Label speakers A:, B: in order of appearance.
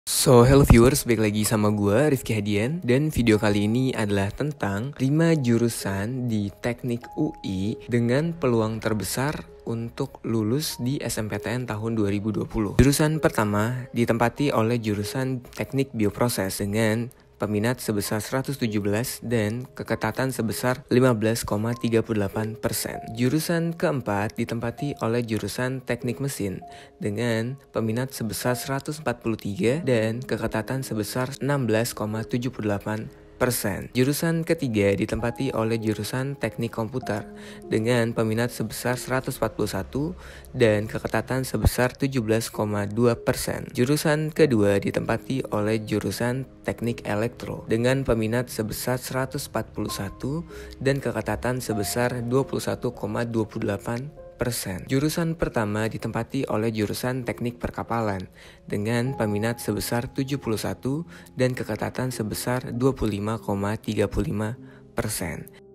A: Hello viewers, balik lagi sama gue Rifki Hadian. Dan video kali ini adalah tentang 5 jurusan di Teknik UI dengan peluang terbesar untuk lulus di SNMPTN tahun 2020. Jurusan pertama ditempati oleh jurusan Teknik Bioproses dengan peminat sebesar 117 dan keketatan sebesar 15,38%. Jurusan keempat ditempati oleh jurusan Teknik Mesin dengan peminat sebesar 143 dan keketatan sebesar 16,78%. Jurusan ketiga ditempati oleh jurusan Teknik Komputer dengan peminat sebesar 141 dan keketatan sebesar 17,2%. Jurusan kedua ditempati oleh jurusan Teknik Elektro dengan peminat sebesar 141 dan keketatan sebesar 21,28%. Jurusan pertama ditempati oleh jurusan Teknik Perkapalan dengan peminat sebesar 71 dan keketatan sebesar 25,35%.